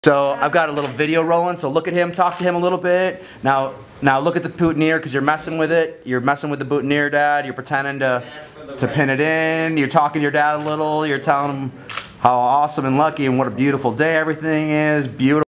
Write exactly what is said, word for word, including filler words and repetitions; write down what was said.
So I've got a little video rolling, so look at him, talk to him a little bit. Now now look at the boutonniere, because you're messing with it. You're messing with the boutonniere, Dad. You're pretending to, to pin it in. You're talking to your dad a little. You're telling him how awesome and lucky and what a beautiful day everything is. Beautiful.